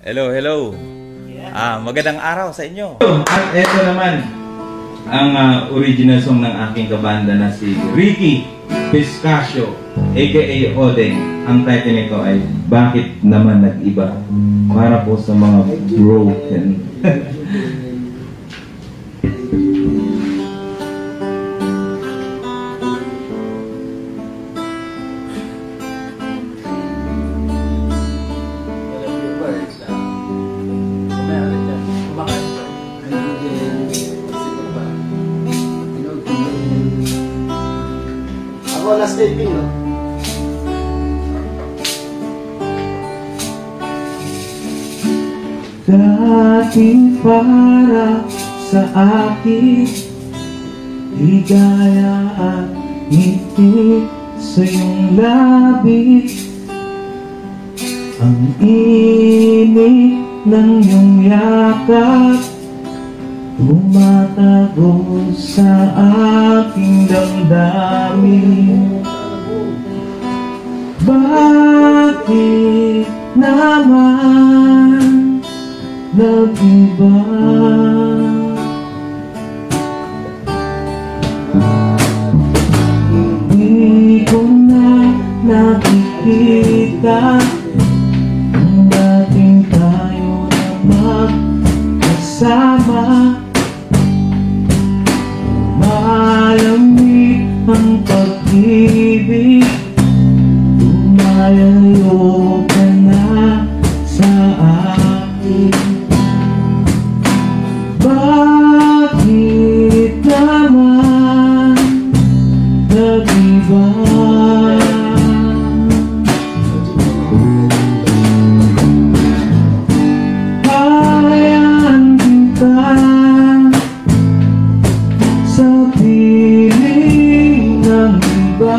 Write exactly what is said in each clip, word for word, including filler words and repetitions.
Hello, hello. Ah, magandang araw sa inyo. At eto naman ang uh, original song ng aking kabanda na si Ricky Piscasio aka Odeng. Ang title nito ay Bakit Naman Nag-Iba? Para po sa mga broken. Ako last taping, no? Dating para sa akin ligaya at ngiti sa iyong labi. Ang init ng iyong yakap tumatago sa aking damdamin. Bakit naman nag-iba? Hindi ko na nakikita ang dating tayo na magkasama. Malamig ang pag-ibig, lumalayo ka na sa akin. Bakit naman nag-iba? Hayaan kita sa piling ng iba.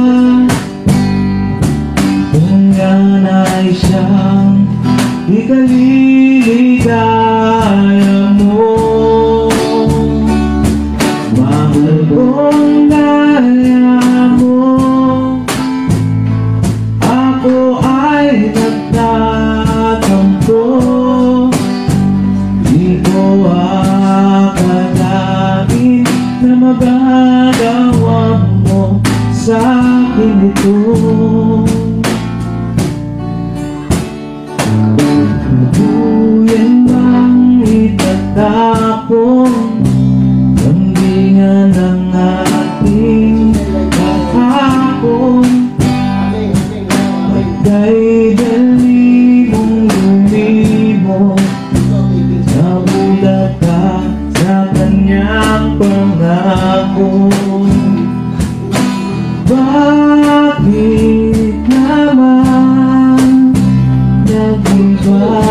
Kung yan ay siyang ikaliligaya mo, mahal kong gaya mo, ako ay nagtatampo. Di ko akalain na magagawa mo sa akin ito. Tuluyan bang itatapon lambingan ng ating kahapon? Magka'y dali mong lumibot, nabulat ka sa kanyang pangako. Bakit naman nag-iba?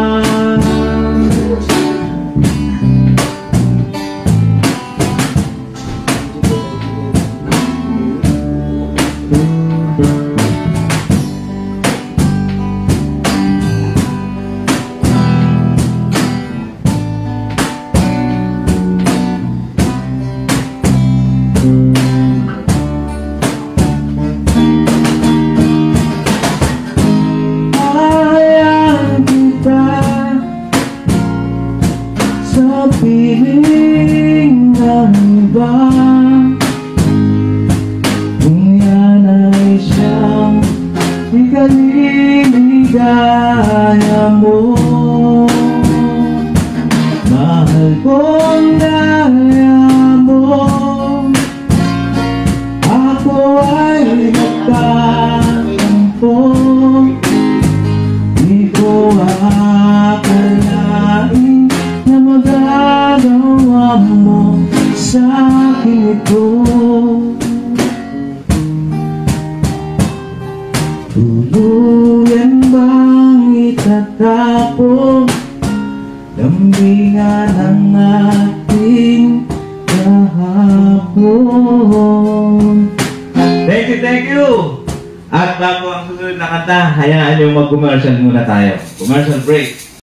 Sa piling ng iba, kung yan ay siyang ikaliligaya mo, mahal kong gaya mo, ako ay nagtatampo. Di ko akalain na magagawa mo sa akin ito. Tuluyan bang itatapon lambingan ng ating kahapon? Thank you, thank you! At bago ang susunod na kanta, hayaan nyo mag-commercial muna tayo. Commercial break.